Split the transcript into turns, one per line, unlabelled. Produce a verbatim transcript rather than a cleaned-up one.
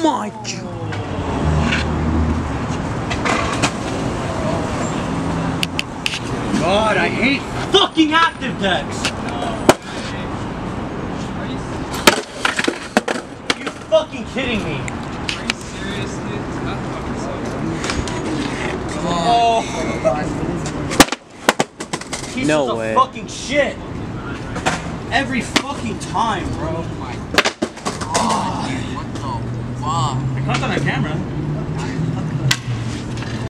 my god! God, I hate fucking active decks! Are you fucking kidding me?
Are you serious, dude? It's not fucking so.
Oh! Pieces
No
of
way.
fucking shit! Every fucking time, bro.
Oh my god, dude, what the fuck?
I caught that on camera.